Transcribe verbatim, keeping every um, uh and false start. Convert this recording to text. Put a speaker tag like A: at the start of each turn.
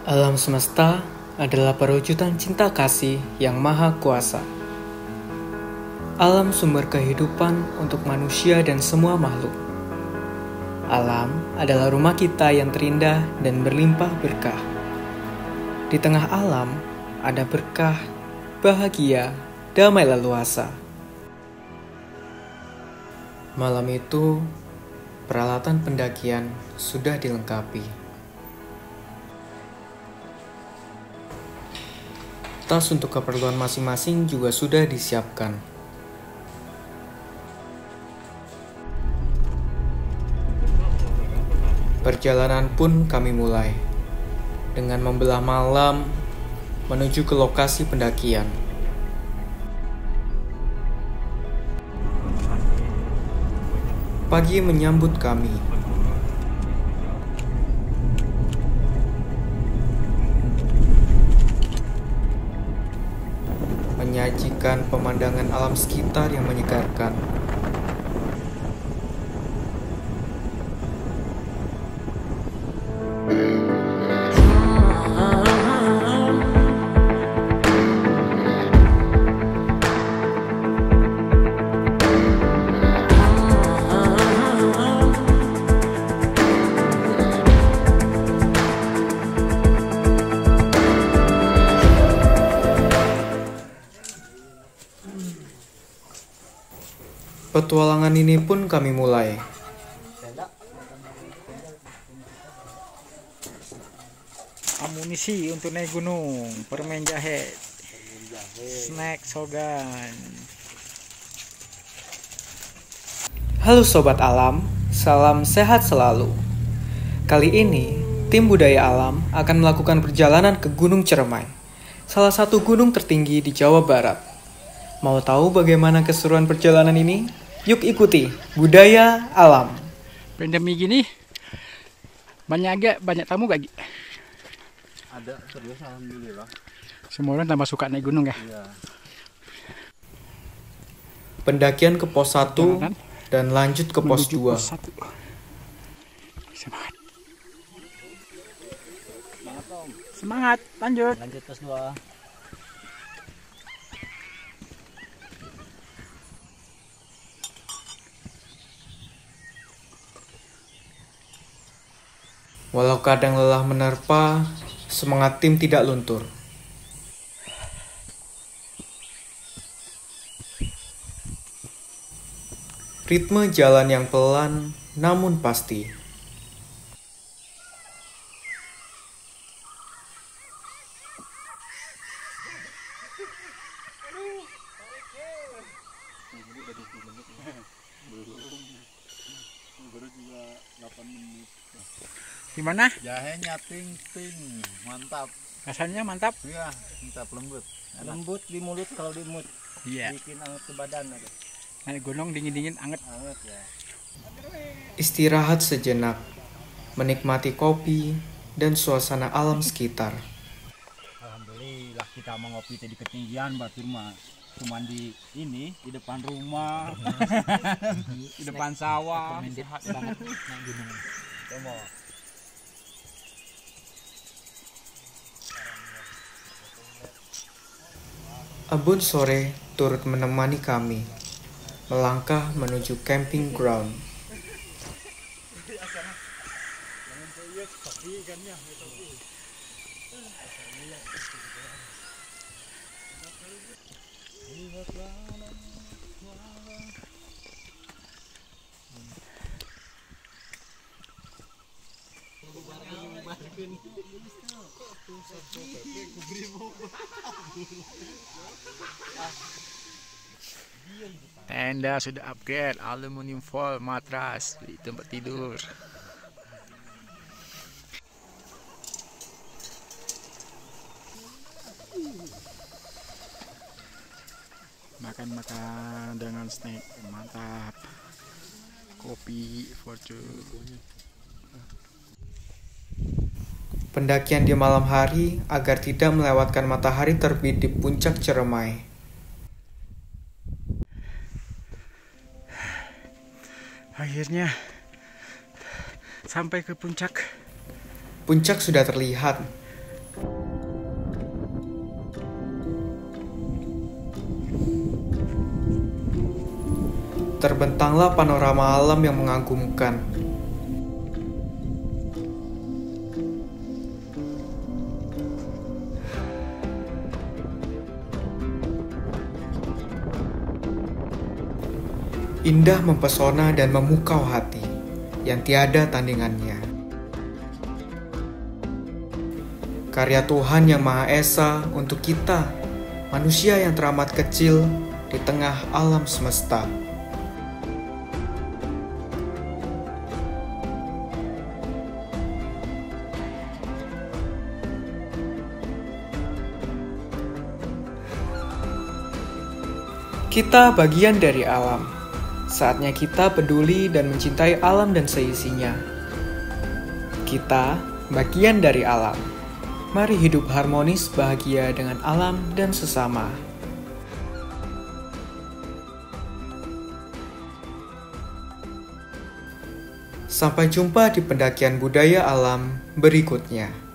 A: Alam semesta adalah perwujudan cinta kasih yang maha kuasa. Alam sumber kehidupan untuk manusia dan semua makhluk. Alam adalah rumah kita yang terindah dan berlimpah berkah. Di tengah alam ada berkah, bahagia, damai leluasa. Malam itu, peralatan pendakian sudah dilengkapi. Tas untuk keperluan masing-masing juga sudah disiapkan. Perjalanan pun kami mulai dengan membelah malam menuju ke lokasi pendakian. Pagi menyambut kami. Menyajikan pemandangan alam sekitar yang menyegarkan. Petualangan ini pun kami mulai.
B: Amunisi untuk naik gunung, permen jahe, snack sogan.
A: Halo Sobat Alam, salam sehat selalu. Kali ini, tim budaya alam akan melakukan perjalanan ke Gunung Ciremai, salah satu gunung tertinggi di Jawa Barat. Mau tahu bagaimana keseruan perjalanan ini? Yuk ikuti Budaya Alam.
B: Pandemi gini, banyak agak banyak tamu gak?
C: Ada, serius alhamdulillah.
B: Semua orang tambah suka naik gunung ya?
C: Iya.
A: Pendakian ke pos satu
B: Jalan,
A: dan lanjut ke pos
B: menuju
A: dua.
B: pos satu. Semangat. Semangat, lanjut.
C: Lanjut pos dua.
A: Walau kadang lelah menerpa, semangat tim tidak luntur. Ritme jalan yang pelan namun pasti.
B: Gimana?
C: Jahenya ting ting, mantap.
B: Rasanya mantap?
C: Iya, mantap lembut. Enak.
D: Lembut di mulut kalau di mulut.
B: Iya.
D: Bikin anget ke badan ada.
B: Naik gunung dingin-dingin anget.
D: Anget ya.
A: Istirahat sejenak, menikmati kopi dan suasana alam sekitar.
D: Alhamdulillah kita mau ngopi di ketinggian batu mah. Cuman di ini di depan rumah, di depan sawah.
B: Sehat banget naik gunung.
D: Coba.
A: Embun sore turut menemani kami melangkah menuju camping ground.
B: Tenda sudah upgrade, aluminium foil, matras di tempat tidur. Makan-makan dengan snack mantap. Kopi fortune.
A: Pendakian di malam hari agar tidak melewatkan matahari terbit di puncak Ciremai.
B: Akhirnya sampai ke puncak.
A: Puncak sudah terlihat, terbentanglah panorama alam yang mengagumkan. Indah, mempesona, dan memukau hati yang tiada tandingannya. Karya Tuhan yang Maha Esa untuk kita, manusia yang teramat kecil di tengah alam semesta. Kita bagian dari alam. Saatnya kita peduli dan mencintai alam dan seisinya. Kita bagian dari alam. Mari hidup harmonis, bahagia dengan alam dan sesama. Sampai jumpa di pendakian budaya alam berikutnya.